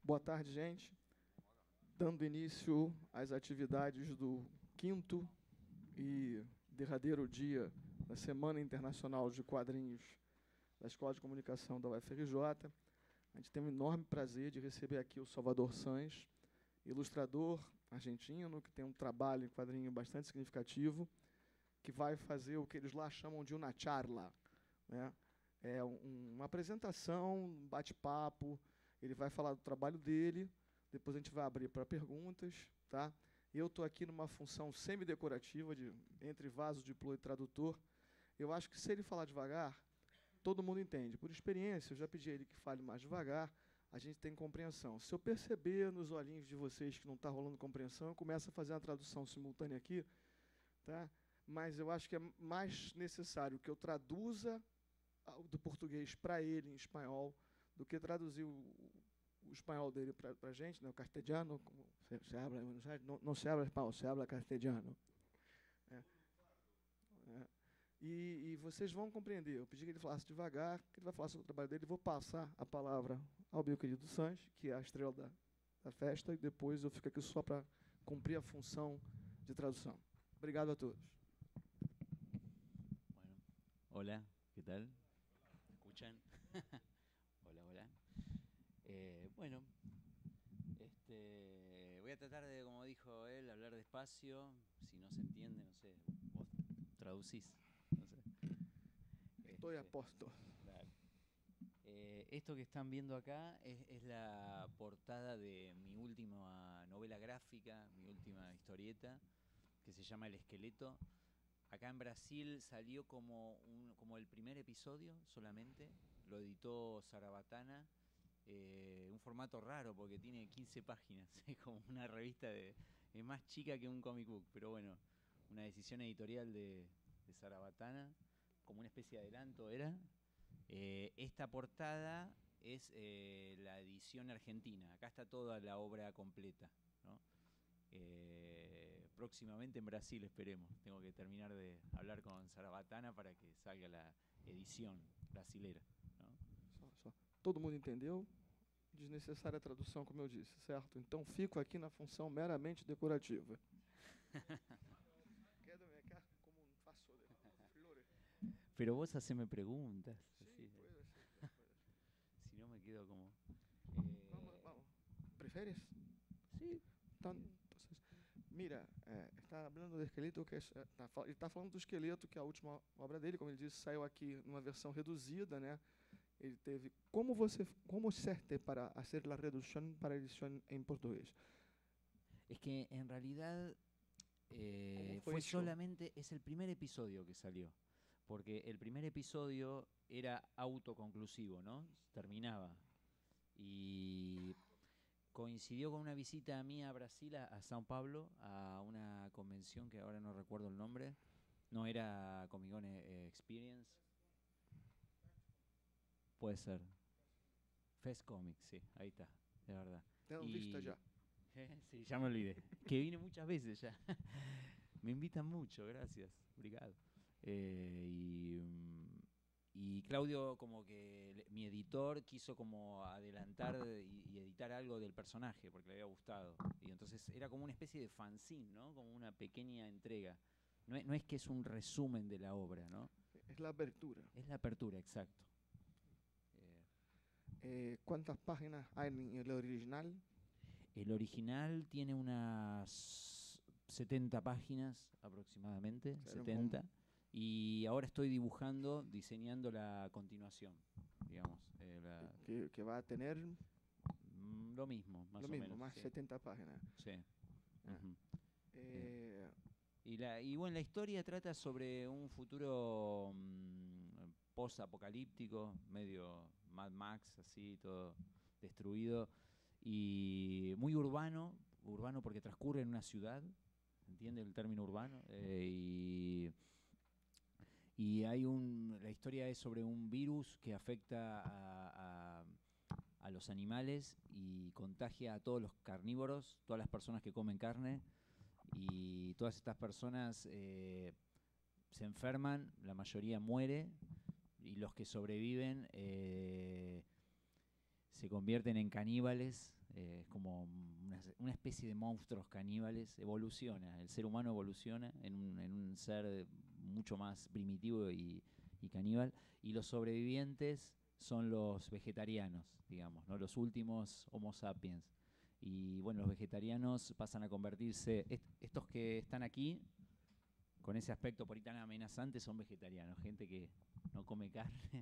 Boa tarde, gente. Dando início às atividades do 5º e derradeiro dia da Semana Internacional de Quadrinhos da Escola de Comunicação da UFRJ. A gente tem um enorme prazer de receber aqui o Salvador Sanz, ilustrador argentino, que tem um trabalho em quadrinho bastante significativo, que vai fazer o que eles lá chamam de uma charla, né? É uma apresentação, um bate-papo. Ele vai falar do trabalho dele, depois a gente vai abrir para perguntas, tá? Eu estou aqui numa função semi-decorativa, entre vaso, diplô e tradutor. Eu acho que se ele falar devagar, todo mundo entende. Por experiência, eu já pedi a ele que fale mais devagar, a gente tem compreensão. Se eu perceber nos olhinhos de vocês que não está rolando compreensão, eu começo a fazer uma tradução simultânea aqui, tá? Mas eu acho que é mais necessário que eu traduza do português para ele em espanhol do que traduzir o espanhol dele para a gente, né? O castelhano, como se habla em Buenos Aires, não se habla espanhol, se habla castelhano. É. É. E vocês vão compreender. Eu pedi que ele falasse devagar, que ele vai falar sobre o trabalho dele. Vou passar a palavra ao meu querido Sanz, que é a estrela da festa, e depois eu fico aqui só para cumprir a função de tradução. Obrigado a todos. Bueno, hola, ¿qué tal? ¿Me escuchan? Hola, hola. Bueno, voy a tratar de, como dijo él, hablar despacio. Si no se entiende, no sé, vos traducís. No sé. Estoy a posto. Dale. Esto que están viendo acá es la portada de mi última novela gráfica, mi última historieta, que se llama El Esqueleto. Acá en Brasil salió como el primer episodio solamente, lo editó Sarabatana, un formato raro porque tiene 15 páginas, es como una revista es más chica que un comic book, pero bueno, una decisión editorial de Sarabatana, como una especie de adelanto era. Esta portada es la edición argentina, acá está toda la obra completa, ¿no? Próximamente en Brasil, esperemos. Tengo que terminar de hablar con Sarabatana para que salga la edición brasilera, ¿no? Só. Todo mundo entendeu? Desnecessária tradução, como eu disse, certo? Então fico aqui na função meramente decorativa. Como faço de flores. Pero vos haceme preguntas. Sí, así. puede ser. Si no me quedo como... Vamos. ¿Prefieres? Sí. Entonces, mira, está falando do esqueleto, que ele está falando do esqueleto, que é a última obra dele, como ele disse, saiu aqui numa versão reduzida, né? Ele teve como hiciste para hacer la reducción para edición en portugués? Es que en realidad fue solamente, es el primer episodio que salió, porque el primer episodio era autoconclusivo, ¿no? Terminaba. Y coincidió con una visita mía a Brasil, a São Paulo, a una convención que ahora no recuerdo el nombre. No era Comic Con Experience. Puede ser. Fest Comics, sí, ahí está, de verdad. ¿Te han visto ya? Sí, ya me olvidé. Que vine muchas veces ya. Me invitan mucho, gracias. Obrigado. Y Claudio, como que mi editor, quiso como adelantar y editar algo del personaje porque le había gustado. Y entonces era como una especie de fanzine, ¿no? Como una pequeña entrega. No es que es un resumen de la obra, ¿no? Es la apertura. Es la apertura, exacto. ¿Cuántas páginas hay en el original? El original tiene unas 70 páginas aproximadamente, 70. Y ahora estoy diseñando la continuación, digamos. Que va a tener lo mismo, más o menos. Más sí. 70 páginas. Sí. Y bueno, la historia trata sobre un futuro post-apocalíptico, medio Mad Max, así, todo destruido. Y muy urbano porque transcurre en una ciudad, ¿entiende el término urbano? Y la historia es sobre un virus que afecta a los animales y contagia a todos los carnívoros, todas las personas que comen carne, y todas estas personas se enferman, la mayoría muere, y los que sobreviven se convierten en caníbales Es como una especie de monstruos caníbales. Evoluciona, el ser humano evoluciona en un ser mucho más primitivo y caníbal. Y los sobrevivientes son los vegetarianos, digamos, ¿no? Los últimos Homo sapiens. Y bueno, los vegetarianos pasan a convertirse, estos que están aquí, con ese aspecto por ahí tan amenazante, son vegetarianos, gente que no come carne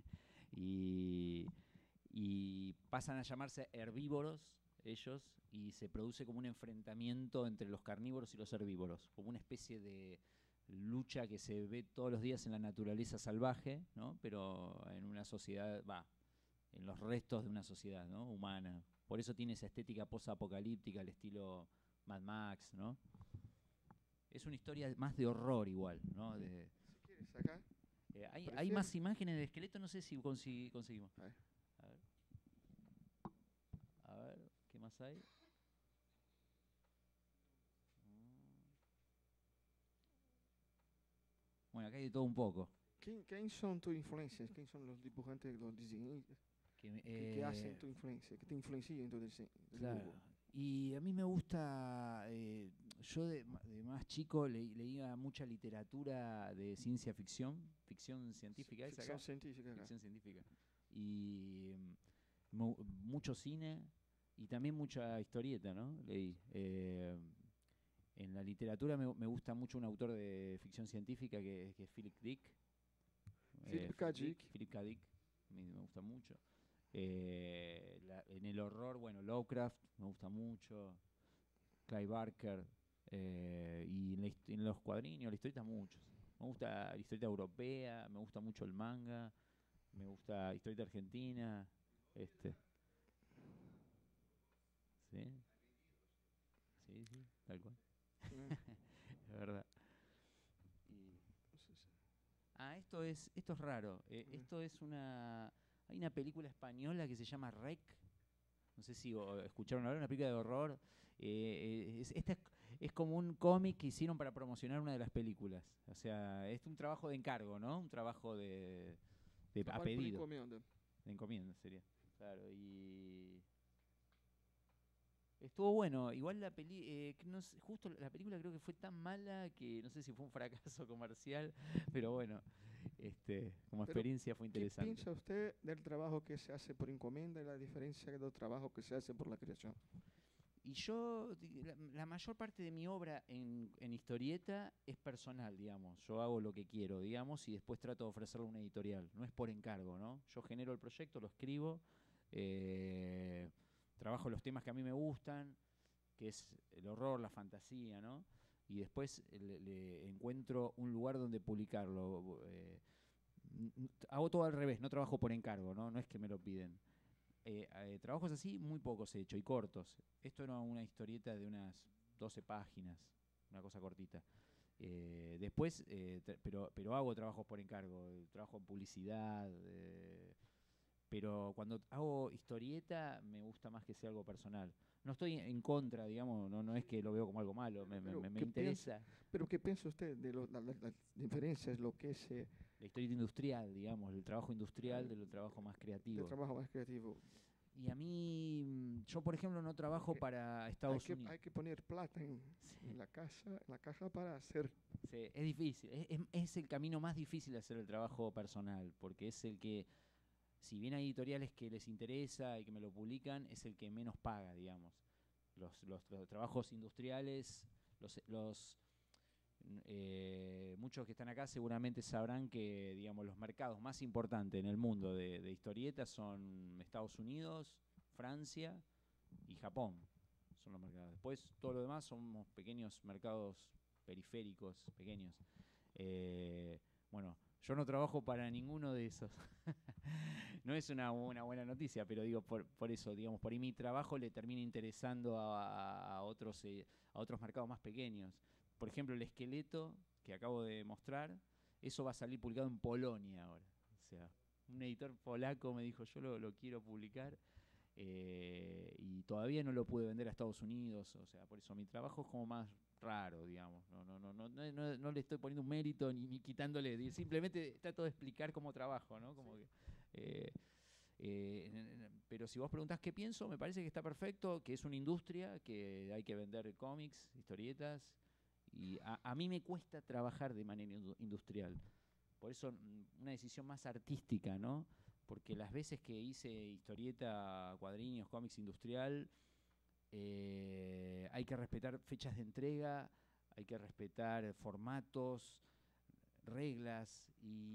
y pasan a llamarse herbívoros ellos, y se produce como un enfrentamiento entre los carnívoros y los herbívoros, como una especie de lucha que se ve todos los días en la naturaleza salvaje, ¿no? Pero en una sociedad, en los restos de una sociedad, ¿no? Humana. Por eso tiene esa estética post-apocalíptica, al estilo Mad Max, ¿no? Es una historia más de horror igual, ¿no? Si quieres acá. Hay más imágenes de esqueleto, no sé si conseguimos. A ver. A ver, ¿qué más hay? Bueno, acá hay de todo un poco. ¿Quién son tus influencias? ¿Quién son los dibujantes, los diseñadores que hacen tu influencia, que te influencian en tu dibujo? Claro. Y a mí me gusta, yo de más chico leía mucha literatura de ciencia ficción, ficción científica. Ficción científica. Ficción científica. Y mucho cine y también mucha historieta, ¿no? Leí. En la literatura me gusta mucho un autor de ficción científica que es Philip Dick. Philip K. Dick. Philip K. Dick, a mí me gusta mucho. En el horror, bueno, Lovecraft me gusta mucho, Clive Barker, y en los cuadrinos, la historieta muchos. Me gusta la historieta europea, me gusta mucho el manga, me gusta la historieta argentina, ¿sí? Sí, tal cual. Es verdad. Esto es raro. Esto es hay una película española que se llama Rec. No sé si escucharon hablar, una película de horror. Esta es como un cómic que hicieron para promocionar una de las películas. O sea, es un trabajo de encargo, ¿no? Un trabajo de a pedido. De encomienda sería. Claro, y estuvo bueno. Igual la justo la película creo que fue tan mala que no sé si fue un fracaso comercial, pero bueno, como experiencia fue interesante. ¿Qué piensa usted del trabajo que se hace por encomienda y la diferencia del trabajo que se hace por la creación? Y yo, la mayor parte de mi obra en historieta es personal, digamos. Yo hago lo que quiero, digamos, y después trato de ofrecerlo a una editorial. No es por encargo, ¿no? Yo genero el proyecto, lo escribo, trabajo los temas que a mí me gustan, que es el horror, la fantasía, ¿no? Y después le encuentro un lugar donde publicarlo. Hago todo al revés, no trabajo por encargo, ¿no? No es que me lo piden. Trabajos así, muy pocos he hecho, y cortos. Esto era una historieta de unas 12 páginas, una cosa cortita. Después, pero hago trabajos por encargo, trabajo en publicidad, pero cuando hago historieta me gusta más que sea algo personal. No estoy en contra, digamos, no es que lo veo como algo malo, me interesa. ¿Pero qué piensa usted de las diferencias, lo que es la historieta industrial, digamos, el trabajo industrial del trabajo más creativo? El trabajo más creativo. Y a mí, yo por ejemplo no trabajo para Estados Unidos. Hay que poner plata en la caja para hacer. Sí, es difícil, es el camino más difícil de hacer el trabajo personal, porque es el que, si bien hay editoriales que les interesa y que me lo publican, es el que menos paga, digamos. Los trabajos industriales, muchos que están acá seguramente sabrán que, digamos, los mercados más importantes en el mundo de historietas son Estados Unidos, Francia y Japón. Son los mercados. Después todo lo demás son pequeños mercados periféricos, pequeños. Bueno, yo no trabajo para ninguno de esos. No es una buena noticia, pero digo, por eso, digamos, por ahí mi trabajo le termina interesando a otros mercados más pequeños. Por ejemplo, el esqueleto que acabo de mostrar, eso va a salir publicado en Polonia ahora. O sea, un editor polaco me dijo, yo lo quiero publicar, y todavía no lo pude vender a Estados Unidos. O sea, por eso mi trabajo es como más raro, digamos. No le estoy poniendo un mérito ni quitándole, simplemente trato de explicar cómo trabajo, ¿no? Como que, Pero si vos preguntás qué pienso, me parece que está perfecto, que es una industria, que hay que vender cómics, historietas, y a mí me cuesta trabajar de manera industrial. Por eso una decisión más artística, ¿no? Porque las veces que hice historieta, cuadriños, cómics industrial, hay que respetar fechas de entrega, hay que respetar formatos, reglas,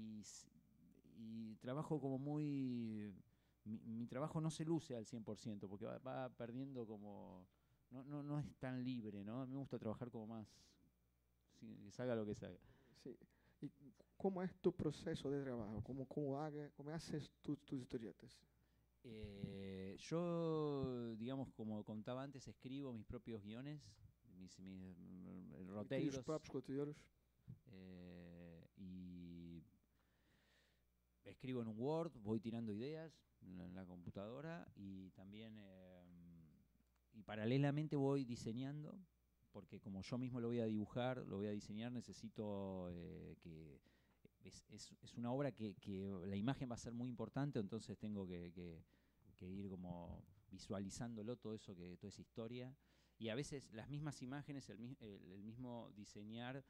y trabajo como muy... Mi trabajo no se luce al 100%, porque va perdiendo como... No es tan libre, ¿no? A mí me gusta trabajar como más, que salga lo que salga. Sí. ¿Y cómo es tu proceso de trabajo? ¿Cómo haces tus historietas? Yo, digamos, como contaba antes, escribo mis propios guiones, mis roteiros. Tus próprios roteiros. Y escribo en un Word, voy tirando ideas en la computadora y también y paralelamente voy diseñando, porque como yo mismo lo voy a dibujar, lo voy a diseñar, necesito que es una obra que la imagen va a ser muy importante, entonces tengo que ir como visualizándolo, todo eso, toda esa historia. Y a veces las mismas imágenes, el mismo diseñar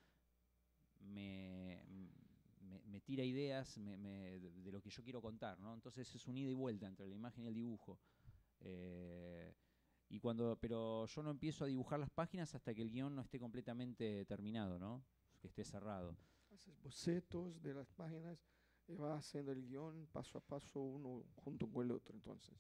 me tira ideas de lo que yo quiero contar, ¿no? Entonces es un ida y vuelta entre la imagen y el dibujo. Pero yo no empiezo a dibujar las páginas hasta que el guión no esté completamente terminado, ¿no? Que esté cerrado. Haces bocetos de las páginas y vas haciendo el guión paso a paso, uno junto con el otro, entonces.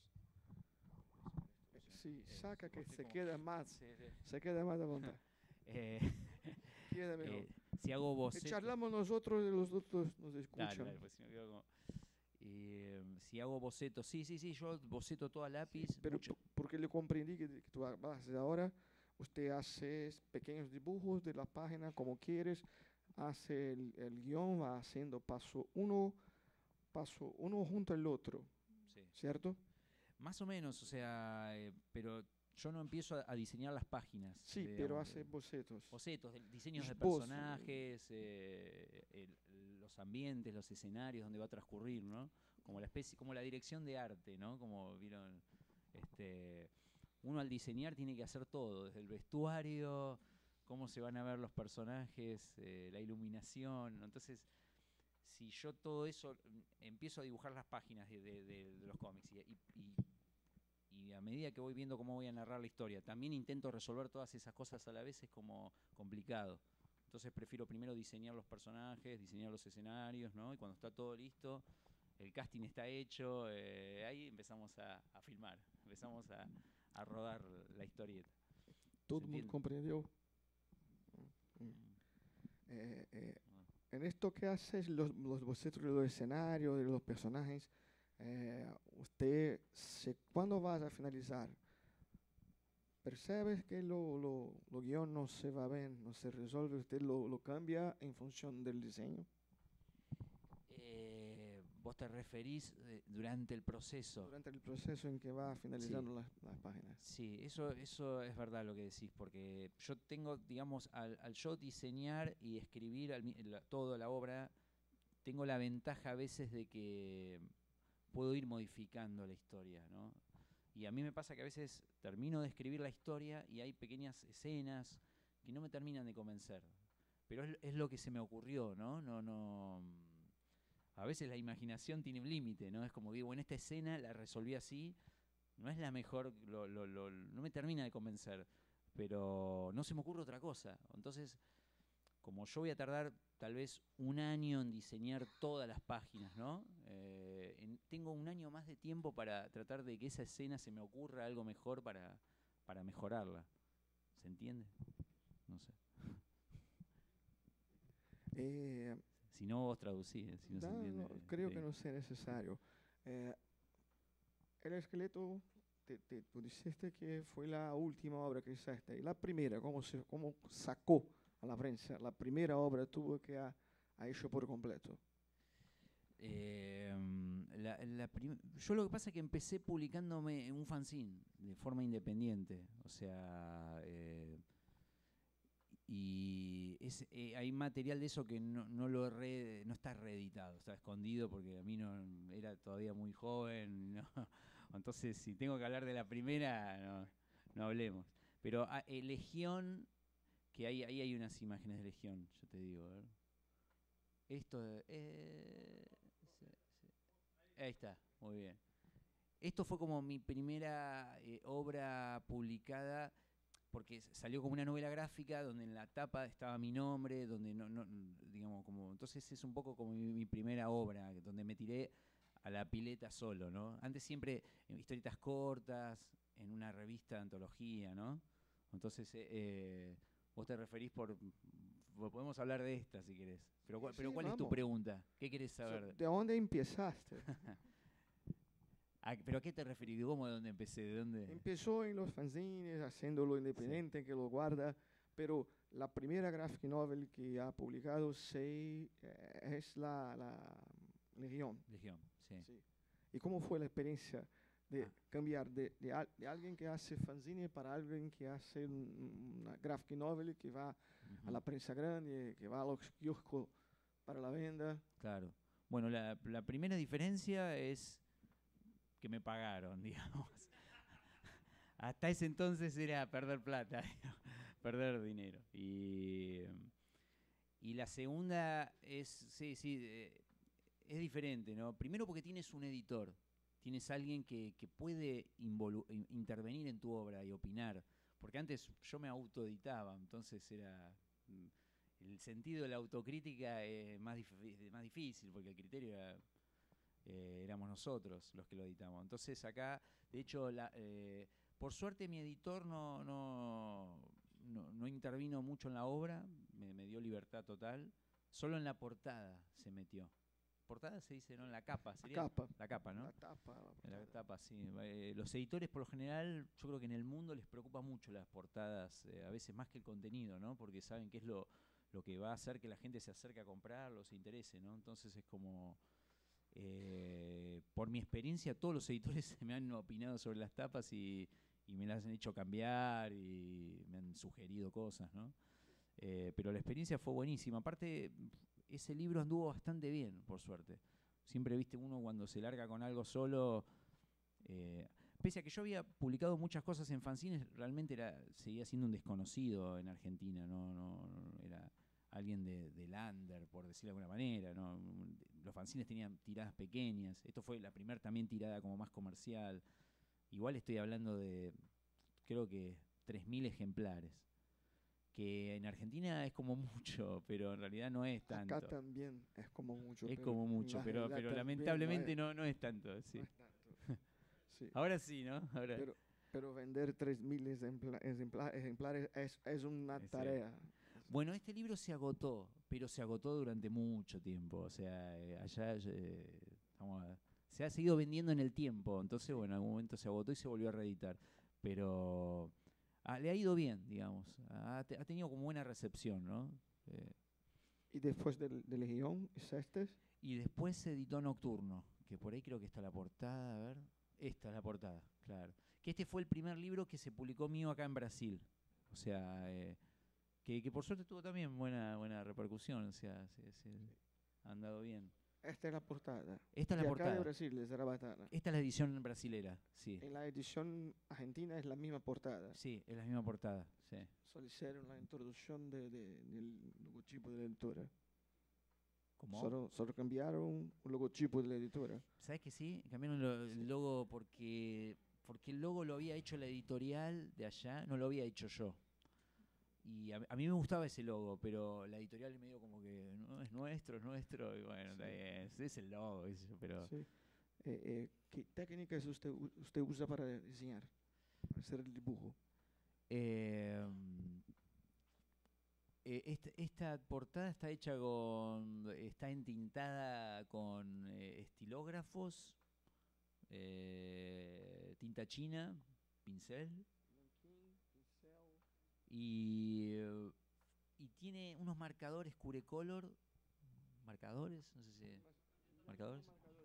Sí, saca que se queda más de voluntad. Queda mejor. Si hago bocetos... charlamos nosotros y los otros nos escuchan. Dale, pues si me quedo como... si hago bocetos, sí, yo boceto todo a lápiz. Sí, pero porque le comprendí que tú vas a hacer ahora, usted hace pequeños dibujos de la página como quieres, hace el guión, va haciendo paso uno junto al otro, sí. ¿Cierto? Más o menos, o sea, pero yo no empiezo a diseñar las páginas. Sí, pero hace bocetos. Bocetos, diseños de personajes, los ambientes, los escenarios donde va a transcurrir, ¿no? Como la dirección de arte, ¿no? Como vieron, uno al diseñar tiene que hacer todo, desde el vestuario, cómo se van a ver los personajes, la iluminación. Entonces, si yo todo eso empiezo a dibujar las páginas de los cómics y a medida que voy viendo cómo voy a narrar la historia, también intento resolver todas esas cosas a la vez, es como complicado. Entonces prefiero primero diseñar los personajes, diseñar los escenarios, ¿no? Y cuando está todo listo, el casting está hecho, ahí empezamos a filmar, empezamos a rodar la historieta. ¿Todo el mundo comprendió? En esto que haces, los bocetos de los escenarios, de los personajes, ¿cuándo vas a finalizar? ¿Percebes que lo guión no se va bien, no se resuelve? ¿Usted lo cambia en función del diseño? ¿Vos te referís durante el proceso? Durante el proceso en que va finalizando las páginas. Sí, eso es verdad lo que decís, porque yo tengo, digamos, al yo diseñar y escribir toda la obra, tengo la ventaja a veces de que puedo ir modificando la historia, ¿no? Y a mí me pasa que a veces termino de escribir la historia y hay pequeñas escenas que no me terminan de convencer. Pero es lo que se me ocurrió, ¿no? A veces la imaginación tiene un límite, ¿no? Es como digo, en esta escena la resolví así, no es la mejor, no me termina de convencer, pero no se me ocurre otra cosa. Entonces, como yo voy a tardar tal vez un año en diseñar todas las páginas, ¿no? Tengo un año más de tiempo para tratar de que esa escena se me ocurra algo mejor para mejorarla. ¿Se entiende? No sé. Si no, vos traducís. Si no se entiende, creo que no sea necesario. El esqueleto, tú dijiste que fue la última obra que hiciste. ¿Y la primera? ¿Cómo sacó a la prensa? La primera obra tuvo que ha hecho por completo. Yo lo que pasa es que empecé publicándome en un fanzine de forma independiente. O sea, y hay material de eso que no está reeditado, está escondido porque a mí no era todavía muy joven, ¿no? Entonces si tengo que hablar de la primera, no hablemos. Pero Legión, que ahí hay unas imágenes de Legión, yo te digo, a ver. Esto, ahí está, muy bien. Esto fue como mi primera obra publicada, porque salió como una novela gráfica donde en la tapa estaba mi nombre, donde digamos, como, entonces es un poco como mi primera obra, donde me tiré a la pileta solo, ¿no? Antes siempre historietas cortas, en una revista de antología, ¿no? Entonces, vos te referís podemos hablar de esta si querés. Pero Sí, ¿cuál es tu pregunta? ¿Qué querés saber? ¿De dónde empezaste? ¿Pero a qué te referís? ¿Cómo de dónde empecé? ¿De dónde? Empezó en los fanzines, haciéndolo independiente, sí, que lo guarda, pero la primera graphic novel que ha publicado es la Legión. Legión, sí. Sí. ¿Y cómo fue la experiencia de cambiar de alguien que hace fanzine para alguien que hace una graphic novel que va a la prensa grande, que va a los kioscos para la venta? Claro. Bueno, la primera diferencia es que me pagaron, digamos. Hasta ese entonces era perder plata, perder dinero. Y la segunda es, es diferente, ¿no? Primero porque tienes un editor, tienes alguien que puede intervenir en tu obra y opinar. Porque antes yo me autoeditaba, entonces era... el sentido de la autocrítica es más difícil, porque el criterio éramos nosotros los que lo editamos. Entonces acá, de hecho, por suerte mi editor no intervino mucho en la obra, me dio libertad total, solo en la portada se metió. Portada se dice, ¿no? En la capa, sería. La capa, ¿no? La tapa, sí. Los editores, por lo general, yo creo que en el mundo les preocupa mucho las portadas, a veces más que el contenido, ¿no? Porque saben que es lo que va a hacer que la gente se acerque a comprarlo, se interese, ¿no? Entonces es como... por mi experiencia, todos los editores me han opinado sobre las tapas y me las han hecho cambiar y me han sugerido cosas, ¿no? Pero la experiencia fue buenísima. Aparte, ese libro anduvo bastante bien, por suerte. Siempre, viste, uno cuando se larga con algo solo... pese a que yo había publicado muchas cosas en fanzines, realmente seguía siendo un desconocido en Argentina, no era alguien del under, por decirlo de alguna manera, ¿no? Los fanzines tenían tiradas pequeñas, esto fue la primera también tirada como más comercial. Igual estoy hablando de, creo que 3.000 ejemplares, que en Argentina es como mucho, pero en realidad no es tanto. Acá también es como mucho. Es como mucho, pero lamentablemente no es tanto. Sí. No es tanto. Sí. Ahora sí, ¿no? Ahora. Pero vender 3.000 ejemplares es una tarea. Bueno, este libro se agotó, pero se agotó durante mucho tiempo. O sea, allá se ha seguido vendiendo en el tiempo. Entonces, bueno, en algún momento se agotó y se volvió a reeditar. Pero le ha ido bien, digamos. Ha tenido como buena recepción, ¿no? ¿Y después de Legión, es este? Y después se editó Nocturno, que por ahí creo que está la portada, a ver. Esta es la portada, claro. Que este fue el primer libro que se publicó mío acá en Brasil. O sea... Que por suerte tuvo también buena repercusión, o sea, ha andado bien. Esta es la portada. Esta es la portada. Acá de Brasil, de Zarabatana. Esta es la edición brasilera, sí. En la edición argentina es la misma portada. Sí, es la misma portada, sí. Solo hicieron la introducción del logotipo de la editora. ¿Cómo? Solo cambiaron el logotipo de la editora. ¿Sabes que sí? Cambiaron el logo porque el logo lo había hecho la editorial de allá, no lo había hecho yo. Y a mí me gustaba ese logo, pero la editorial me dio como que no es nuestro, y bueno, sí. Es el logo, pero... Sí. ¿Qué técnicas usted usa para diseñar, para hacer el dibujo? Esta portada está entintada con estilógrafos, tinta china, pincel. Y tiene unos marcadores Curecolor, marcadores, no sé si... ¿Marcadores?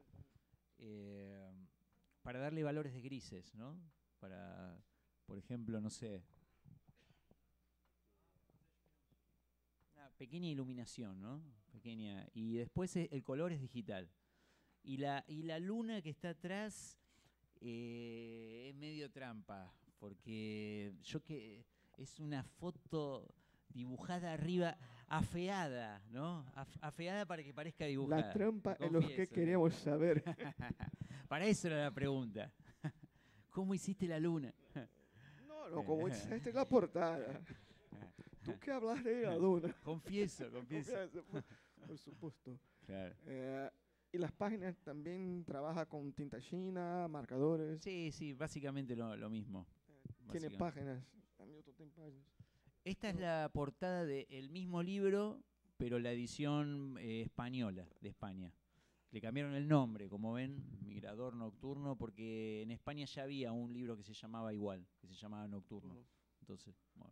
Para darle valores de grises, ¿no? Para, por ejemplo, no sé... pequeña iluminación, ¿no? Pequeña. Y después el color es digital. Y la luna que está atrás es medio trampa, porque es una foto dibujada arriba, afeada, ¿no? Afeada para que parezca dibujada. La trampa es lo que queremos saber. Para eso era la pregunta. ¿Cómo hiciste la luna? No, como hiciste la portada. ¿Tú qué hablas de la luna? Confieso. Por supuesto. Claro. ¿Y las páginas también trabaja con tinta china, marcadores? Sí, básicamente lo mismo. ¿Tiene páginas? Hamilton tiene páginas. Esta es la portada del mismo libro, pero la edición española, de España. Le cambiaron el nombre, como ven, Migrador Nocturno, porque en España ya había un libro que se llamaba igual, que se llamaba Nocturno. Entonces, bueno.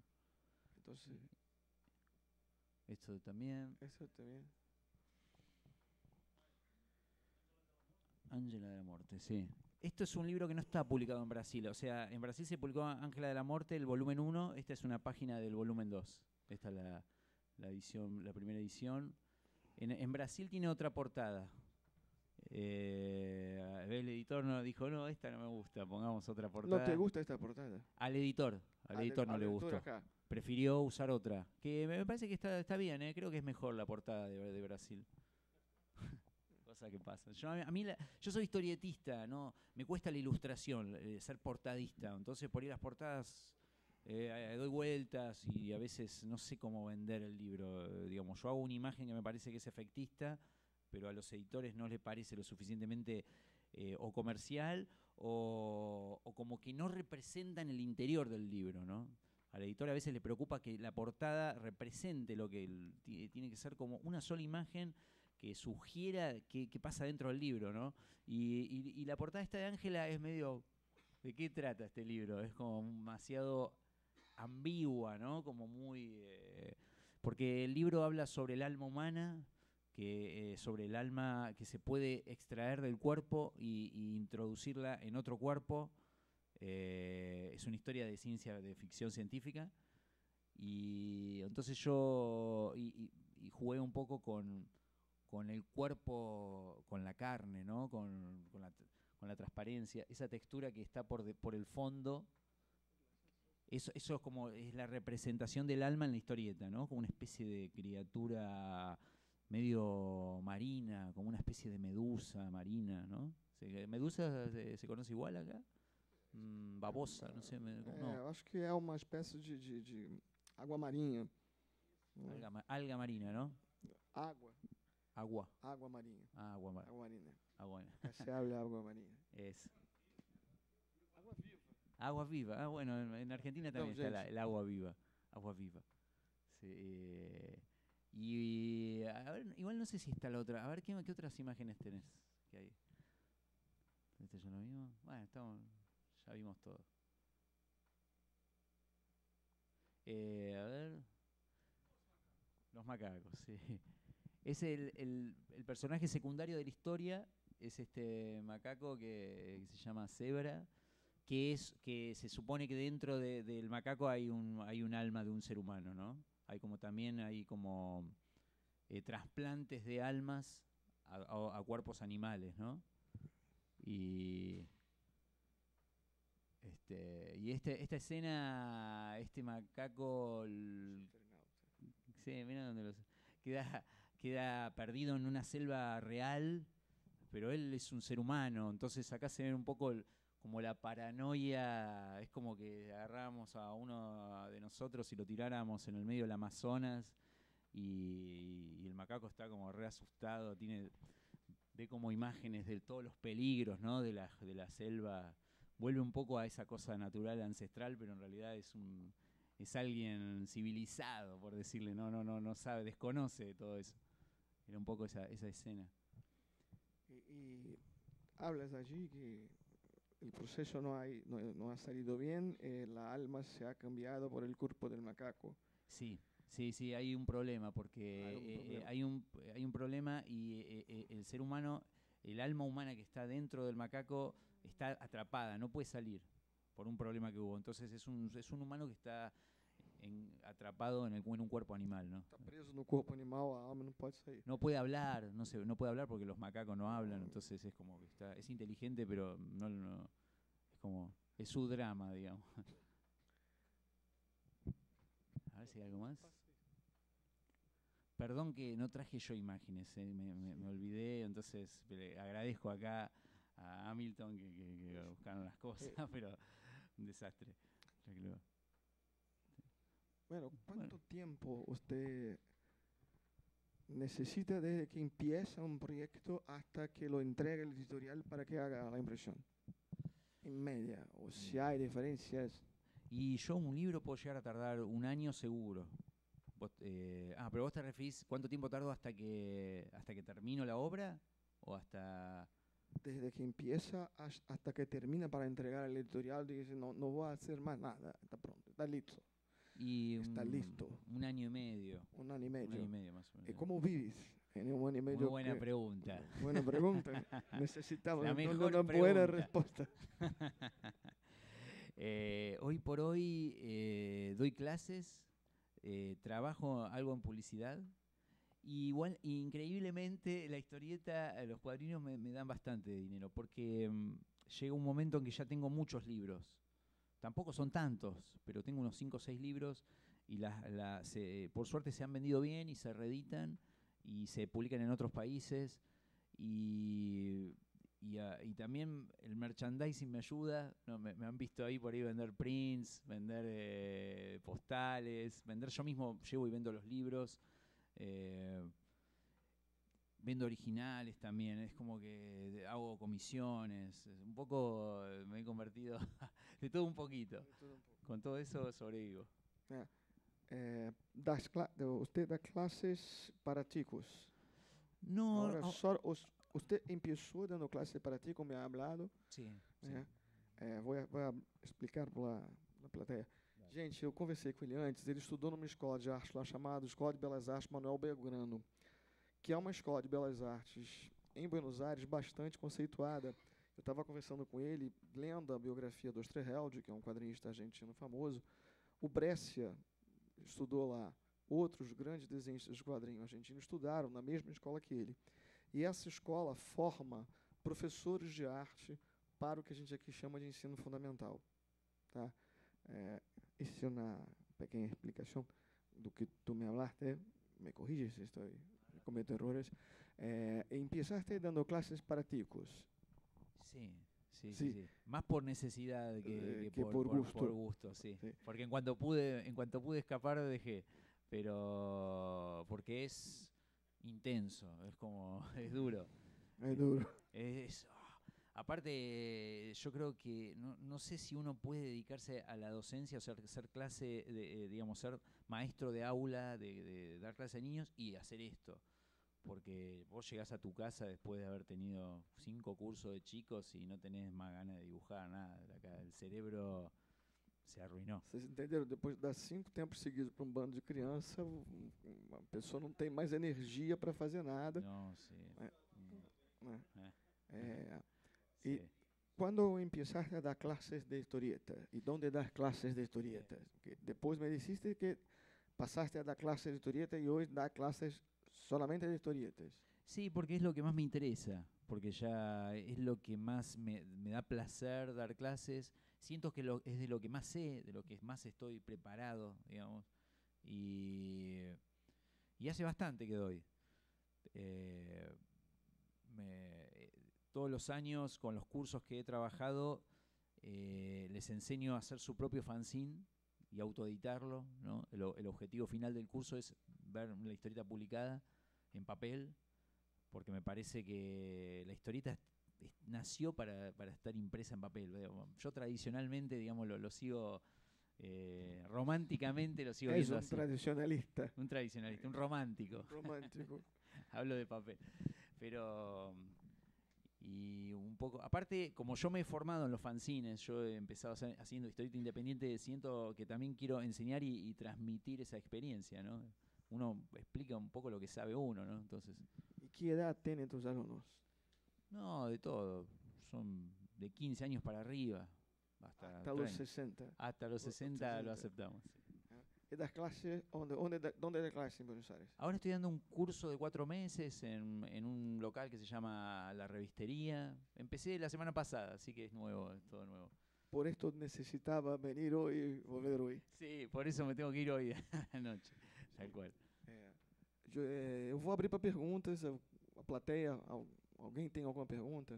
Esto también. Ángela de la Muerte, sí. Esto es un libro que no está publicado en Brasil. O sea, en Brasil se publicó Ángela de la Muerte, el volumen 1. Esta es una página del volumen 2. Esta es la edición, la primera edición. En Brasil tiene otra portada. El editor dijo, no, esta no me gusta, pongamos otra portada. ¿No te gusta esta portada? Al editor no le gustó. Acá. Prefirió usar otra. Que me parece que está bien, creo que es mejor la portada de Brasil. Cosa que pasa. Yo soy historietista, ¿no? Me cuesta la ilustración, ser portadista. Entonces por ahí las portadas doy vueltas y a veces no sé cómo vender el libro. Digamos, yo hago una imagen que me parece que es efectista, pero a los editores no les parece lo suficientemente o comercial o como que no representan el interior del libro, ¿no? Al editor a veces le preocupa que la portada represente lo que tiene que ser como una sola imagen que sugiera qué pasa dentro del libro, ¿no? Y la portada esta de Ángela es medio... ¿De qué trata este libro? Es como demasiado ambigua, ¿no? Como muy... porque el libro habla sobre el alma humana, sobre el alma que se puede extraer del cuerpo y introducirla en otro cuerpo. Es una historia de ficción científica. Y entonces yo jugué un poco con el cuerpo, con la carne, ¿no? Con la transparencia, esa textura que está por el fondo. Eso es como es la representación del alma en la historieta, ¿no? Como una especie de criatura medio marina, como una especie de medusa marina, ¿no? ¿Medusa se conoce igual acá? Babosa, no sé. No. Acho que é uma espécie de água marinha. Alga marina, ¿no? Agua marinha. Agua. Se habla agua marina. Es. Agua viva. Bueno, en Argentina también está el agua viva. Agua viva. Sí, y a ver, igual no sé si está la otra. A ver, ¿qué otras imágenes tenés que hay? ¿Este ya lo vimos? Bueno, ya vimos todo. A ver. Los macacos, sí. Es el personaje secundario de la historia, es este macaco que se llama Zebra, que se supone que dentro del macaco hay un alma de un ser humano, ¿no? Hay como trasplantes de almas a cuerpos animales, ¿no? Y esta escena, este macaco, sí, mira dónde queda perdido en una selva real, pero él es un ser humano, entonces acá se ve un poco como la paranoia. Es como que agarráramos a uno de nosotros y lo tiráramos en el medio del Amazonas y el macaco está como re asustado, ve como imágenes de todos los peligros, ¿no? de la selva. Vuelve un poco a esa cosa natural, ancestral, pero en realidad es alguien civilizado, por decirle, no sabe, desconoce todo eso. Era un poco esa escena. Y hablas allí que el proceso no ha salido bien, la alma se ha cambiado por el cuerpo del macaco. Sí, hay un problema, porque hay un problema y el ser humano, el alma humana que está dentro del macaco está atrapada, no puede salir por un problema que hubo. Entonces es un humano que está atrapado en un cuerpo animal, ¿no? Está preso no corpo animal, a alma não pode sair. No puede hablar, no puede hablar porque los macacos no hablan, entonces es como que es inteligente, pero es como, es su drama, digamos. A ver si hay algo más. Perdón que no traje yo imágenes, me olvidé, entonces le agradezco acá a Hamilton que buscaron las cosas, pero un desastre. Bueno, ¿cuánto tiempo usted necesita desde que empieza un proyecto hasta que lo entrega el editorial para que haga la impresión? En media, o si hay diferencias. Y yo un libro puedo llegar a tardar un año seguro. Pero vos te referís, ¿cuánto tiempo tardo hasta que termino la obra? ¿O hasta...? Desde que empieza hasta que termina para entregar el editorial, dice, no voy a hacer más nada, está pronto, está listo. Está listo. Un año y medio. Un año y medio. Un año y medio más o menos. ¿Cómo vives en un año y medio? Muy buena pregunta. Buena pregunta. Necesitamos una buena respuesta. Hoy por hoy doy clases, trabajo algo en publicidad. Y igual, increíblemente, la historieta, los cuadrinos me dan bastante dinero, porque llega un momento en que ya tengo muchos libros. Tampoco son tantos, pero tengo unos 5 o 6 libros y por suerte se han vendido bien y se reeditan y se publican en otros países. Y también el merchandising me ayuda. No, me han visto ahí por ahí vender prints, vender postales, yo mismo llevo y vendo los libros. Vendo originales también, es como que hago comisiones, un poco me he convertido de todo un poquito. Con todo eso sobrevivo. Usted da clases para chicos. No, usted empezó dando clases para ti, como me ha hablado. Sí. Vou explicar para a plateia. Gente, eu conversei com ele antes, ele estudou numa escola de arte lá chamada Escola de Belas Artes Manuel Belgrano, que é uma escola de belas artes em Buenos Aires bastante conceituada. Eu estava conversando com ele, lendo a biografia do Oesterheld, que é um quadrinista argentino famoso. O Brescia estudou lá. Outros grandes desenhistas de quadrinho argentinos estudaram na mesma escola que ele. E essa escola forma professores de arte para o que a gente aqui chama de ensino fundamental. Tá? Isso é uma pequena explicação do que tu me hablaste. Me corriges si cometo errores. Empezaste dando clases para chicos. Sí. Más por necesidad que por gusto. Por gusto, sí. Porque en cuanto pude escapar dejé. Pero porque es intenso, es duro. Es duro. Aparte, yo creo que no sé si uno puede dedicarse a la docencia, o sea, ser clase, digamos, ser maestro de aula, de dar clase a niños y hacer esto. Porque vos llegás a tu casa después de haber tenido 5 cursos de chicos y no tenés más ganas de dibujar nada. Acá el cerebro se arruinou. Vocês entenderam? Depois de dar 5 tempos seguidos para bando de criança, a pessoa não tem mais energia para fazer nada. Não, sim. E quando empezaste a dar clases de historieta? ¿Y dónde das clases de historieta? Depois me dijiste que pasaste a dar clases de historieta y hoy das clases solamente de historietas. Sí, porque es lo que más me interesa, porque ya es lo que más me da placer dar clases. Siento que es de lo que más sé, de lo que más estoy preparado, digamos. Y hace bastante que doy. Todos los años, con los cursos que he trabajado, les enseño a hacer su propio fanzine y autoeditarlo, ¿no? El objetivo final del curso es ver la historieta publicada en papel, porque me parece que la historieta nació para estar impresa en papel. Yo tradicionalmente, digamos, lo sigo románticamente, lo sigo viendo así. Es un tradicionalista. Un tradicionalista, un romántico. Romántico. Hablo de papel. Pero... Y un poco, aparte, como yo me he formado en los fanzines, yo he empezado haciendo historieta independiente, siento que también quiero enseñar y transmitir esa experiencia, ¿no? Uno explica un poco lo que sabe uno, ¿no? Entonces. ¿Y qué edad tienen tus alumnos? No, de todo. Son de 15 años para arriba. Hasta los 60. Hasta los 60 lo aceptamos. Sí. E das clases, onde dá classe em Buenos Aires? Ahora estoy dando un curso de 4 meses en un local que se llama La Revistería. Empecé la semana pasada, así que es nuevo, es todo nuevo. Por esto necessitava venir hoje e volver hoje. Sí, por eso me tengo que ir hoy a la noche, tal cual. Eu vou abrir para perguntas. A plateia, alguém tem alguma pergunta?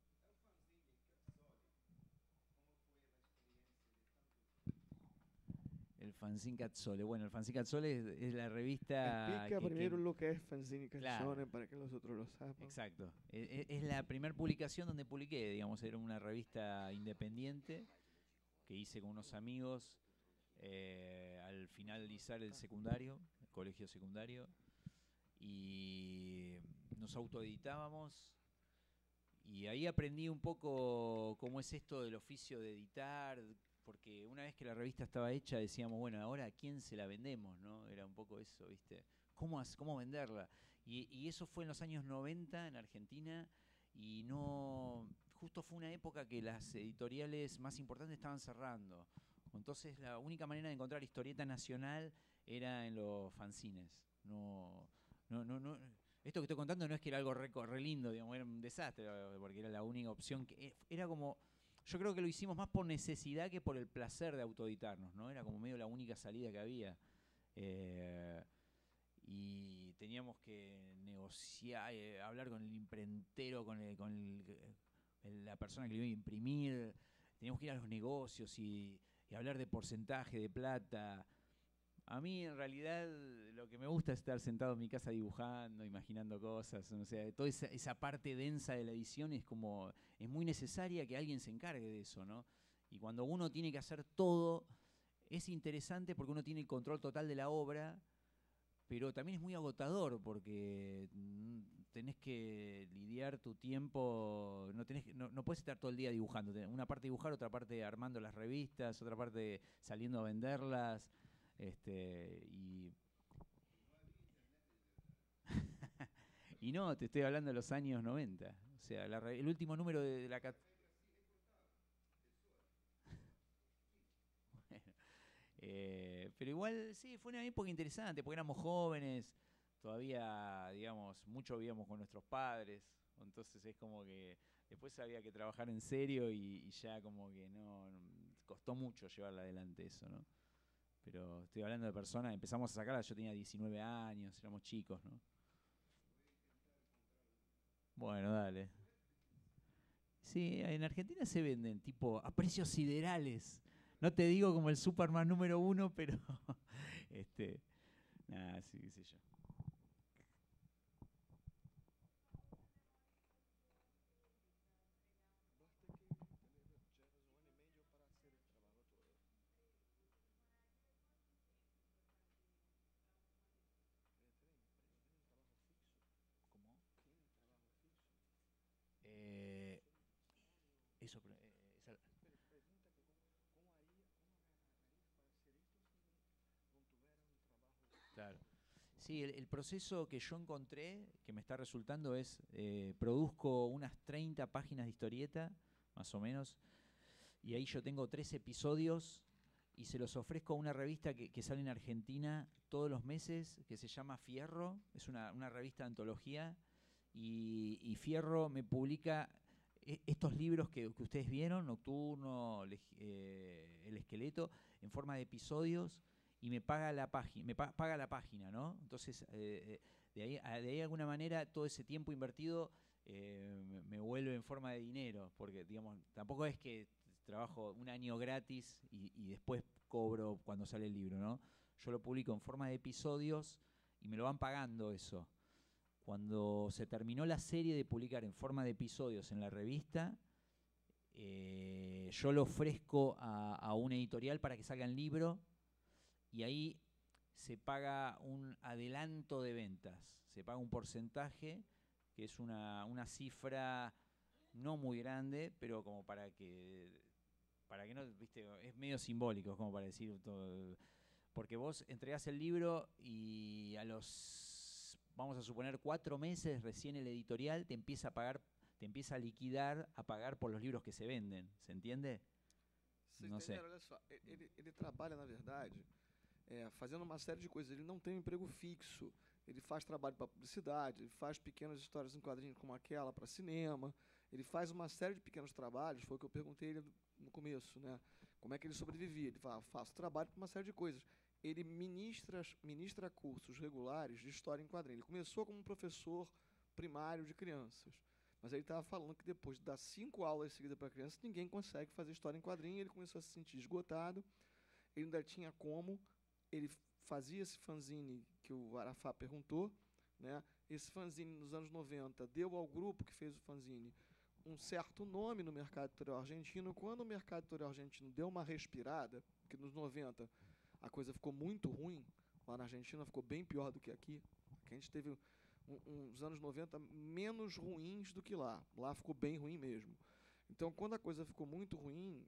El fanzine Cazzole. Bueno, el fanzine Cazzole es la revista Explica primeiro que- lo que es fanzine Claro. Canzone para que los otros lo sepan. Exacto. Es la primera publicación donde publiqué, digamos, era una revista independiente que hice con unos amigos al finalizar el secundario, el colegio secundario, y nos autoeditábamos. Y ahí aprendí un poco cómo es esto del oficio de editar, porque una vez que la revista estaba hecha decíamos, bueno, ahora a quién se la vendemos, ¿no? Era un poco eso, ¿viste? ¿Cómo venderla? Y eso fue en los años 90 en Argentina y no... Justo fue una época que las editoriales más importantes estaban cerrando. Entonces la única manera de encontrar historieta nacional era en los fanzines. Esto que estoy contando no es que era algo re lindo, digamos, era un desastre, porque era la única opción que... Era como... Yo creo que lo hicimos más por necesidad que por el placer de autoeditarnos, ¿no? Era como medio la única salida que había. Y teníamos que negociar, hablar con el imprentero, la persona que le iba a imprimir. Teníamos que ir a los negocios y hablar de porcentaje de plata. A mí en realidad lo que me gusta es estar sentado en mi casa dibujando, imaginando cosas, o sea, toda esa parte densa de la edición es muy necesaria que alguien se encargue de eso, ¿no? Y cuando uno tiene que hacer todo, es interesante porque uno tiene el control total de la obra, pero también es muy agotador porque tenés que lidiar tu tiempo, no puedes estar todo el día dibujando, una parte dibujar, otra parte armando las revistas, otra parte saliendo a venderlas. Y no, te estoy hablando de los años 90. O sea, el último número de la... Pero igual, sí, fue una época interesante, porque éramos jóvenes, todavía, digamos, mucho vivíamos con nuestros padres, entonces es como que después había que trabajar en serio y ya como que no costó mucho llevarla adelante eso, ¿no? Pero estoy hablando de personas, empezamos a sacarla, yo tenía 19 años, éramos chicos, ¿no? Bueno, dale. Sí, en Argentina se venden tipo a precios siderales. No te digo como el Superman número 1, pero nada, sí, qué sé yo. ¿Cómo? Eso, claro. Sí, el proceso que yo encontré, que me está resultando, es produzco unas 30 páginas de historieta, más o menos, y ahí yo tengo 3 episodios y se los ofrezco a una revista que sale en Argentina todos los meses, que se llama Fierro, es una revista de antología, y Fierro me publica estos libros que ustedes vieron, Nocturno, El Esqueleto, en forma de episodios, y me paga la página, paga la página, ¿no? Entonces, de ahí de alguna manera todo ese tiempo invertido me vuelve en forma de dinero, porque digamos, tampoco es que trabajo un año gratis y después cobro cuando sale el libro, ¿no? Yo lo publico en forma de episodios y me lo van pagando eso. Cuando se terminó la serie de publicar en forma de episodios en la revista, yo lo ofrezco a una editorial para que salga en libro y ahí se paga un adelanto de ventas, se paga un porcentaje que es una cifra no muy grande, pero como para que no, viste, es medio simbólico, como para decir todo, porque vos entregás el libro y a los, vamos a suponer, 4 meses recién el editorial te empieza a pagar, te empieza a liquidar, a pagar por los libros que se venden, ¿se entiende? Vocês Não sei. entenderam? Olha só, ele trabalha, na verdade, fazendo uma série de coisas. Ele não tem um emprego fixo. Ele faz trabalho para publicidade, ele faz pequenas histórias em quadrinhos como aquela para cinema. Ele faz uma série de pequenos trabalhos. Foi o que eu perguntei ele no começo, né? Como é que ele sobrevivia? Ele fala, faço trabalho para uma série de coisas. Ele ministra cursos regulares de história em quadrinhos. Ele começou como um professor primário de crianças. Mas ele estava falando que depois de dar 5 aulas seguidas para crianças, ninguém consegue fazer história em quadrinho. Ele começou a se sentir esgotado. Ele ainda tinha como. Ele fazia esse fanzine que o Arafá perguntou, né? Esse fanzine, nos anos 90, deu ao grupo que fez o fanzine um certo nome no mercado editorial argentino. Quando o mercado editorial argentino deu uma respirada, que nos 90 a coisa ficou muito ruim, lá na Argentina ficou bem pior do que aqui. A gente teve uns anos 90 menos ruins do que lá. Lá ficou bem ruim mesmo. Então, quando a coisa ficou muito ruim,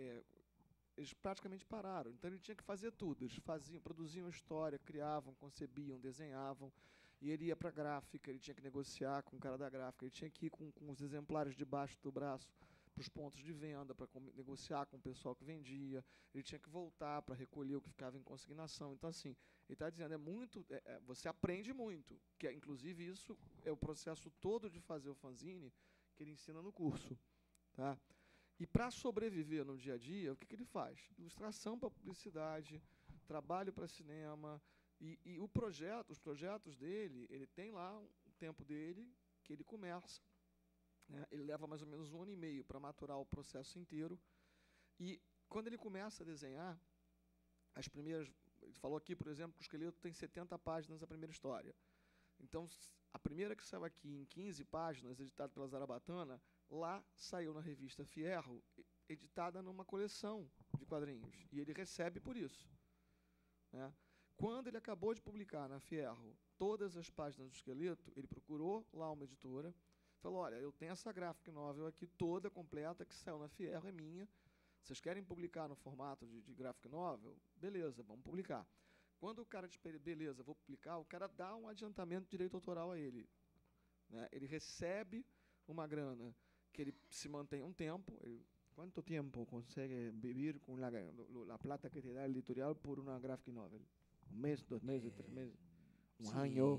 eles praticamente pararam. Então, ele tinha que fazer tudo. Eles produziam história, criavam, concebiam, desenhavam. E ele ia para a gráfica, ele tinha que negociar com o cara da gráfica, ele tinha que ir com os exemplares debaixo do braço para os pontos de venda, para negociar com o pessoal que vendia, ele tinha que voltar para recolher o que ficava em consignação. Então, assim, ele está dizendo, você aprende muito, que inclusive isso é o processo todo de fazer o fanzine que ele ensina no curso. Tá? E para sobreviver no dia a dia, o que ele faz? Ilustração para publicidade, trabalho para cinema. E os projetos dele, ele tem lá um tempo dele que ele começa, né? Ele leva mais ou menos 1 ano e meio para maturar o processo inteiro. E quando ele começa a desenhar, as primeiras... Ele falou aqui, por exemplo, que o esqueleto tem 70 páginas a primeira história. Então, a primeira que saiu aqui em 15 páginas, editada pela Zarabatana, lá saiu na revista Fierro, editada numa coleção de quadrinhos. E ele recebe por isso, né? Quando ele acabou de publicar na Fierro todas as páginas do esqueleto, ele procurou lá uma editora, falou, olha, eu tenho essa graphic novel aqui toda completa que saiu na Fierro, é minha. Vocês querem publicar no formato de graphic novel? Beleza, vamos publicar. Quando o cara diz, beleza, vou publicar, o cara dá um adiantamento de direito autoral a ele, né? Ele recebe uma grana que ele se mantém um tempo. ¿Cuánto tiempo consegue vivir com a plata que te dá a editorial por uma graphic novel? 1 mes, 2 meses, 3 meses, un año.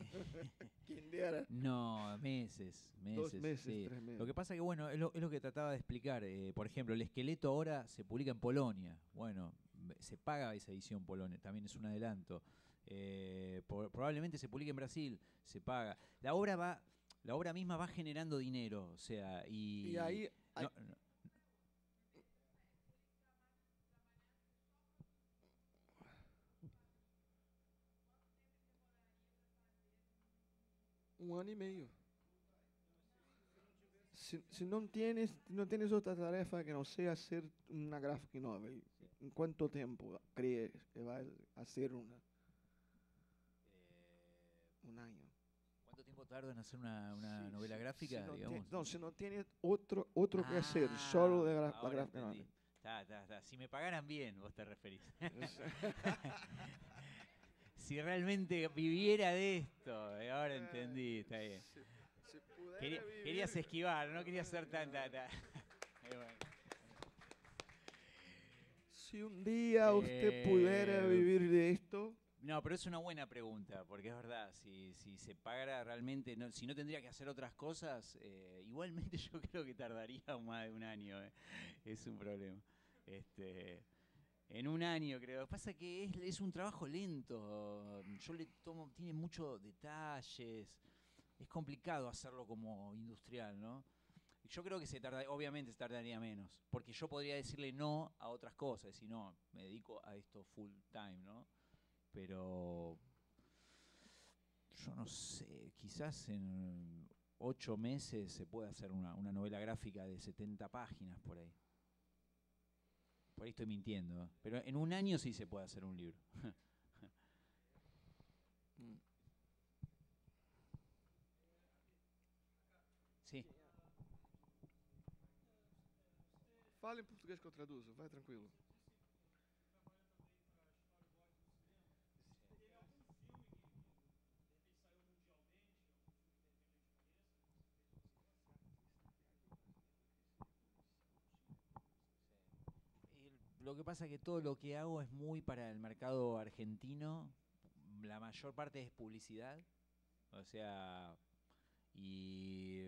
¿Quién diera? No, meses. 2 meses, sí. 3 meses. Lo que pasa que, bueno, es lo que trataba de explicar. Por ejemplo, el esqueleto ahora se publica en Polonia. Bueno, se paga esa edición Polonia, también es un adelanto. Probablemente se publique en Brasil, se paga. La obra misma va generando dinero, o sea, y ahí... No. Um ano e meio. Si no tienes otra tarefa que no sea hacer una graphic novel, ¿en cuánto tiempo crees que va a hacer una? Un año. ¿Cuánto tiempo tarda en hacer una Sí, novela gráfica? Si no tienes otro que hacer, solo de la graphic novel. Está. Si me pagaran bien, vos te referís. Si realmente viviera de esto, ahora entendí, está bien. Querías esquivar, no querías ser tanta. Bueno. Si un día usted pudiera vivir de esto... No, pero es una buena pregunta, porque es verdad, si se pagara realmente, si no tendría que hacer otras cosas, igualmente yo creo que tardaría más de un año, es un problema. En un año creo. Pasa que es un trabajo lento, yo le tomo, tiene muchos detalles, es complicado hacerlo como industrial, ¿no? Yo creo que obviamente se tardaría menos, porque yo podría decirle no a otras cosas, decir no, me dedico a esto full time, ¿no? Pero yo no sé, quizás en 8 meses se puede hacer una novela gráfica de 70 páginas por ahí. Por ahí estoy mintiendo, ¿eh? Pero en un año sí se puede hacer un libro. Sí. Fala em português que eu traduzo, vai tranquilo. Lo que pasa es que todo lo que hago es muy para el mercado argentino. La mayor parte es publicidad. O sea, y,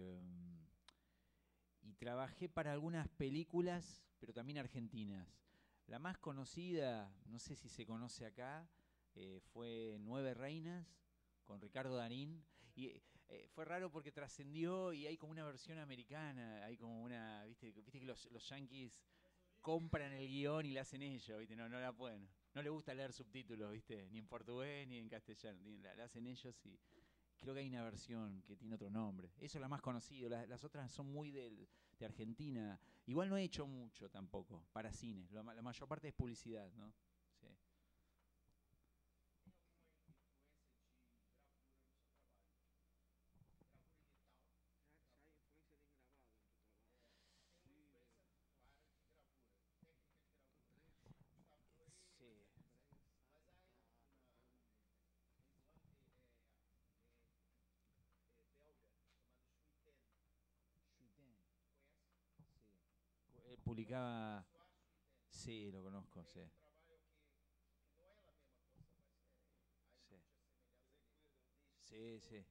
y trabajé para algunas películas, pero también argentinas. La más conocida, no sé si se conoce acá, fue Nueve Reinas, con Ricardo Darín. Y fue raro porque trascendió y hay como una versión americana, hay como una, viste que los yankees compran el guión y la hacen ellos, ¿viste? No la pueden. No les gusta leer subtítulos, ¿viste? Ni en portugués ni en castellano. La hacen ellos y creo que hay una versión que tiene otro nombre. Eso es la más conocida. Las otras son muy de Argentina. Igual no he hecho mucho tampoco para cine. La mayor parte es publicidad, ¿no? Sí. Sí. Shuiten. Sí. Él publicaba. Sí, lo conozco, sí. Sí. Sí, sí.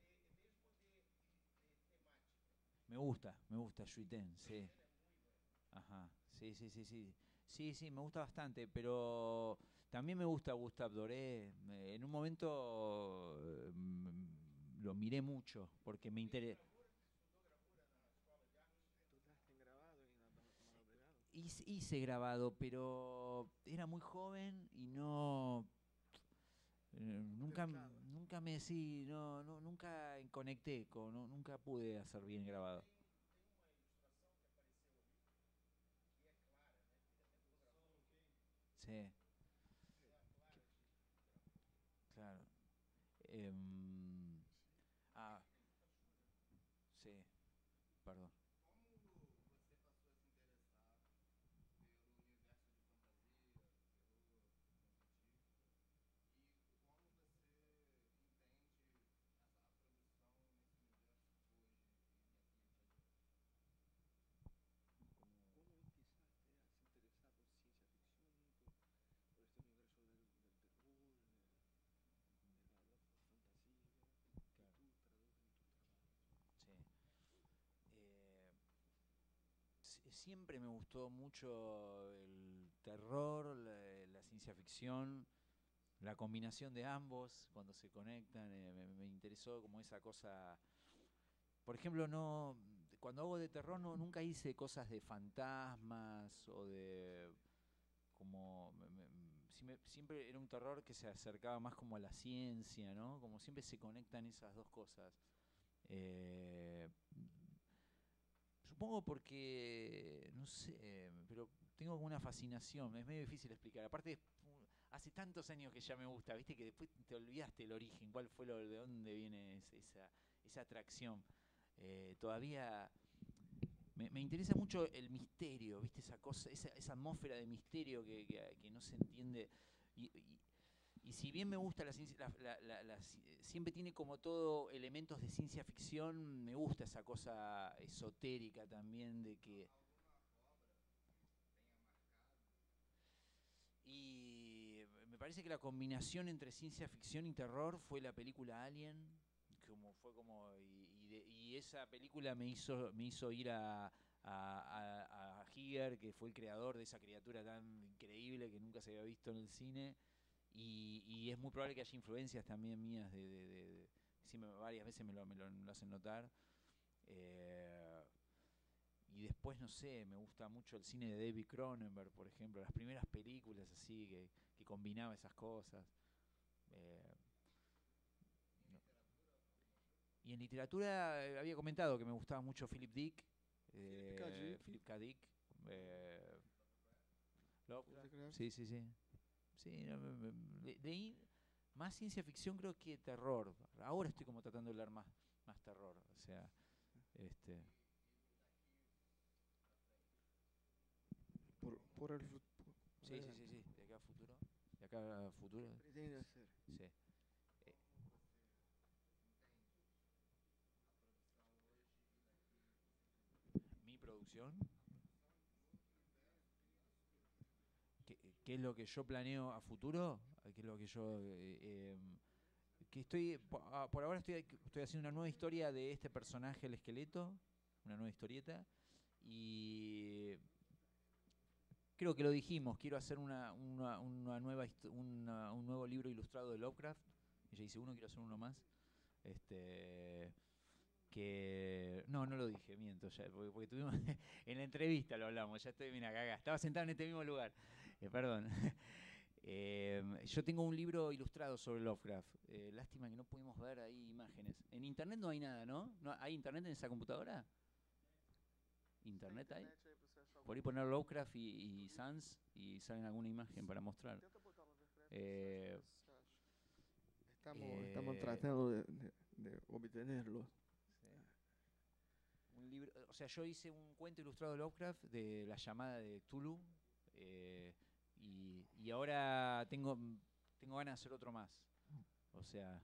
Me gusta Shuiten, sí. Ajá, sí, sí, sí, sí. Sí, sí, me gusta bastante, pero también me gusta Gustave Doré. En un momento lo miré mucho porque me interesó. ¿Estudiaste grabado en la Brigada? Hice grabado, pero era muy joven y no. Nunca, Delicado. nunca me sí, nunca conecté con, nunca pude hacer bien grabado. Sí, claro. Em, ah, sí, perdón. ¿Cómo empezaste a se interesar por ciencia ficción, por este universo del terror, de la fantasía que Claro, tú traduces en tus trabajos? sí. Eh, Siempre me gustó mucho el terror, la ciencia ficción, la combinación de ambos cuando se conectan. Me interesó como esa cosa. Por ejemplo, no, cuando hago de terror nunca hice cosas de fantasmas o de como siempre era un terror que se acercaba más como a la ciencia, ¿no? Como siempre se conectan esas dos cosas. Eh, Supongo porque, no sé, pero tengo como una fascinación, es medio difícil explicar. Aparte, hace tantos años que ya me gusta, viste que después te olvidaste el origen, cuál fue de dónde viene esa atracción. Todavía me interesa mucho el misterio, viste, esa cosa, esa atmósfera de misterio que no se entiende. Y, y- y si bien me gusta la ciencia, siempre tiene como todo elementos de ciencia ficción, me gusta esa cosa esotérica también de que. Y me parece que la combinación entre ciencia ficción y terror fue la película Alien, como fue como y esa película me hizo ir a Giger, que fue el creador de esa criatura tan increíble que nunca se había visto en el cine. Y es muy probable que haya influencias también mías sí, varias veces me lo hacen notar. Eh, y después, no sé, me gusta mucho el cine de David Cronenberg, por ejemplo, las primeras películas así que combinaba esas cosas. Eh, no. Y en literatura había comentado que me gustaba mucho Philip Dick, Philip K. Dick, Philip K. Dick, eh, Lovecraft. Lovecraft. Sí, sí, sí. Sí, no, leí más ciencia ficción creo que terror. Ahora estoy como tratando de leer más terror. O sea, este. Por el futuro. Sí, sí, sí, sí. De acá a futuro. De acá a futuro. Pretende hacer. Sí. Eh, Mi producción. qué es lo que yo planeo a futuro, qué es lo que yo... que estoy, por ahora estoy haciendo una nueva historia de este personaje, el esqueleto, una nueva historieta, y creo que lo dijimos, quiero hacer un nuevo libro ilustrado de Lovecraft, y ya hice uno, quiero hacer uno más, que no lo dije, miento, ya, porque tuvimos en la entrevista lo hablamos, ya estoy, mira, acá, estaba sentado en este mismo lugar, perdón. Yo tengo un libro ilustrado sobre Lovecraft. Lástima que no pudimos ver ahí imágenes. En internet no hay nada, ¿no? ¿Hay internet en esa computadora? ¿Internet hay? Por ahí poner Lovecraft y Sans y salen alguna imagen para mostrar. Estamos tratando de obtenerlo. Sí. Un libro, o sea, yo hice un cuento ilustrado de Lovecraft de La llamada de Cthulhu. Y ahora tengo ganas de hacer otro más. O sea...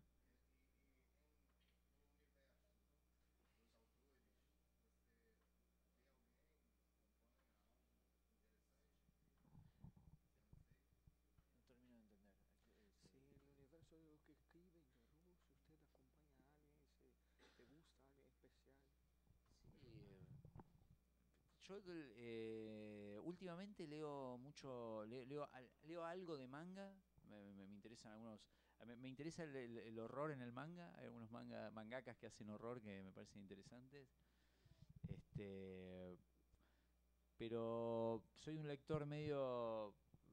No termino de entender. Sí, el universo de lo que escriben de Rush, usted acompaña a alguien y te gusta a alguien especial. Sí, yo últimamente leo mucho, leo algo de manga, me interesan algunos, me interesa el horror en el manga, hay algunos mangakas que hacen horror que me parecen interesantes, pero soy un lector medio,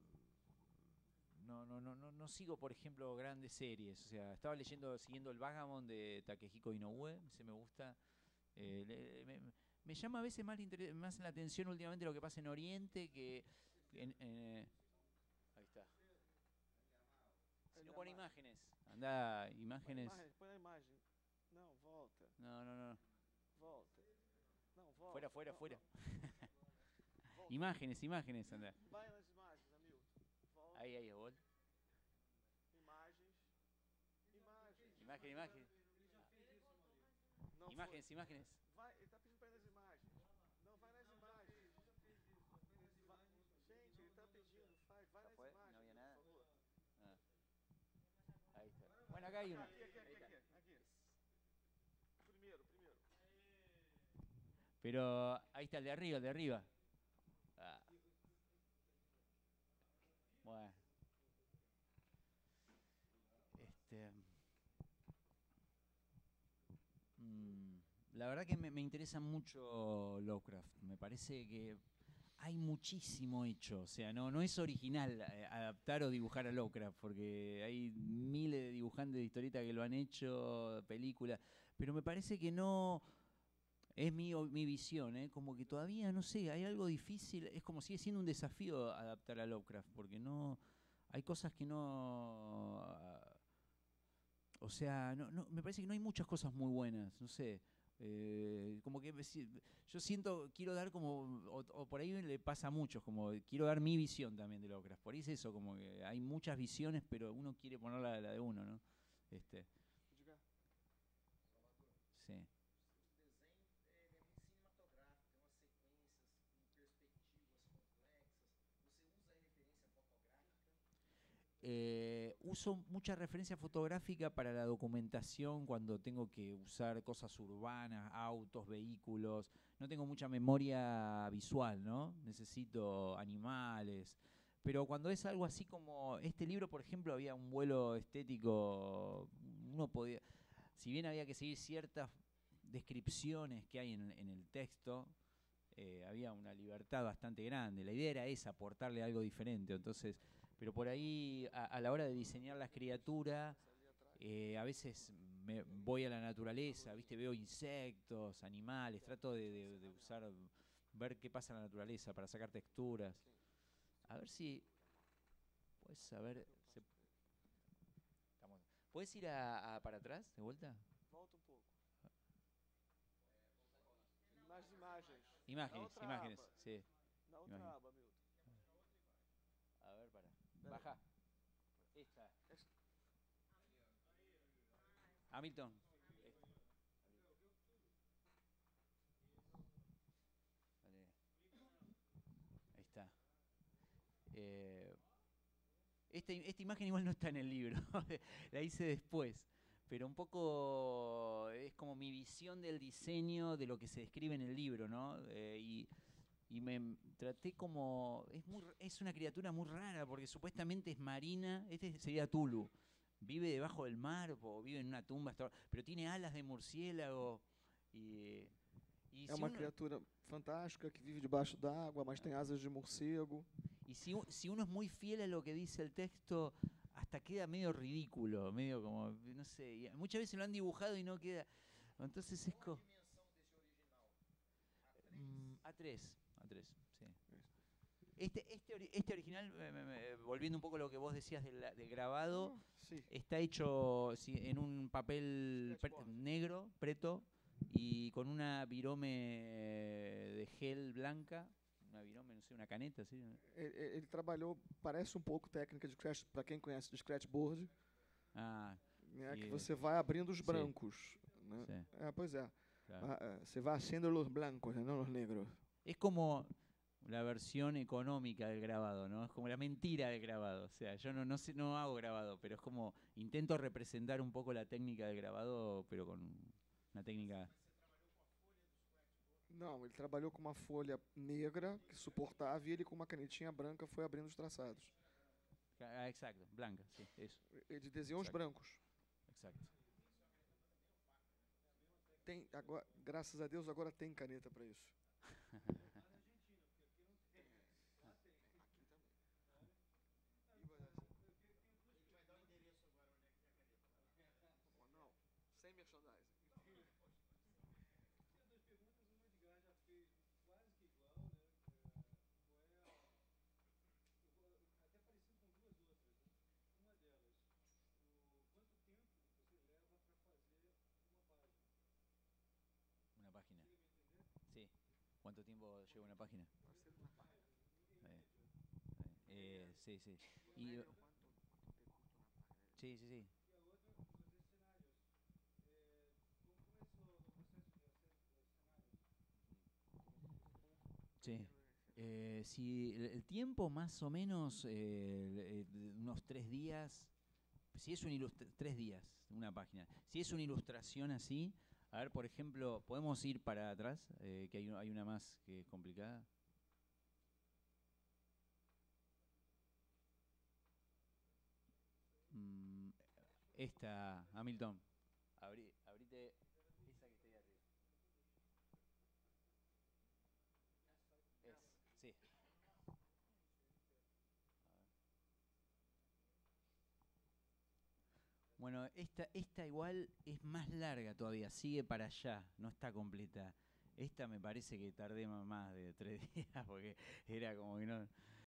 no sigo, por ejemplo, grandes series, o sea, estaba siguiendo el Vagabond de Takehiko Inoue, ese me gusta, me llama a veces más la atención últimamente lo que pasa en Oriente que ahí está. Si no pone imágenes, anda, imágenes. Põe a imagen. Não, volta. No. Volta. Não, volta. Fuera. Volta. Imágenes, anda. Vai nas imagens, amigo. Volta. Ahí, vol. Imagens. Imagen. Não Imágenes. Vai, ele tá pedindo pra ir nas imagens. Não, vai nas imagens. Gente, ele tá pedindo, vai nas imagens. No había nada. Por favor. Ahí está. Bueno, acá hay uno. Aqui. Primeiro. Pero ahí está el de arriba. Ah. Bueno. La verdad que me interesa mucho Lovecraft. Me parece que hay muchísimo hecho. O sea, no es original adaptar o dibujar a Lovecraft, porque hay miles de dibujantes de historietas que lo han hecho, películas. Pero me parece que no... Es mi visión, como que todavía, no sé, hay algo difícil. Es como sigue siendo un desafío adaptar a Lovecraft, porque no... Hay cosas que no... O sea, me parece que no hay muchas cosas muy buenas, no sé. Como que yo quiero dar como, o por ahí le pasa a muchos, como quiero dar mi visión también de Lovecraft. Por ahí es eso, como que hay muchas visiones, pero uno quiere poner la de uno, ¿no? Sí. Uso mucha referencia fotográfica para la documentación cuando tengo que usar cosas urbanas, autos, vehículos. No tengo mucha memoria visual, ¿no? Necesito animales. Pero cuando es algo así como este libro, por ejemplo, había un vuelo estético, uno podía, si bien había que seguir ciertas descripciones que hay en el texto, había una libertad bastante grande. La idea era esa, aportarle algo diferente. Entonces, pero por ahí, a la hora de diseñar las criaturas, a veces me voy a la naturaleza, ¿viste? Veo insectos, animales, trato de usar, ver qué pasa en la naturaleza para sacar texturas. A ver si puedes saber. ¿Puedes ir para atrás, de vuelta? Volta pouco. Más imágenes. Imágenes, sí. Na outra aba, Milton. A ver, baja. Esta. Hamilton. Vale. Ahí está. Esta imagen igual no está en el libro, la hice después, pero un poco es como mi visión del diseño de lo que se describe en el libro, ¿no? Y me traté como... Es una criatura muy rara porque supuestamente es marina, este sería Tulu. Vive debajo del mar o vive en una tumba, pero tiene alas de murciélago. Y É uma criatura fantástica que vive debaixo d'água, mas tem asas de morcego. Y si uno es muy fiel a lo que dice el texto, hasta queda medio ridículo, medio como, no sé, muchas veces lo han dibujado y no queda. Entonces es como... A3, sí. Este original, volviendo un poco a lo que vos decías del grabado, Sí. está hecho en un papel negro, preto, y con una virome de gel blanca, una virome, no sé, una caneta, ¿sí? Ele trabalhou, parece um pouco técnica de scratch, para quem conhece de scratchboard, Ah, né, e que você vai abrindo os brancos. Né? sí, Pois é. claro. Você vai haciendo los blancos, não los negros. Es como la versión económica del grabado, ¿no? Es como la mentira del grabado. O sea, yo no hago grabado, pero es como intento representar un poco la técnica del grabado, pero con una técnica... Não, ele trabalhou com uma folha negra que suportava e ele com uma canetinha branca foi abrindo os traçados. Ah, exacto, blanca, sí, eso. Ele desenhou os brancos. Exacto. Tem, agora, graças a Deus, agora tem caneta para isso. Sem merchandising. Una página. Sí. ¿Cuánto tiempo lleva una página? Sí, sí. Y, sí, sí, sí. Sí. Si el tiempo más o menos, unos 3 días, si es 3 días, una página. Si es una ilustración así, a ver, por ejemplo, podemos ir para atrás, que hay una más que es complicada. Esta, Hamilton, abrite esa que está ahí arriba. Sí. Bueno, esta igual es más larga todavía, sigue para allá, no está completa. Esta me parece que tardé más de 3 días porque era como que no...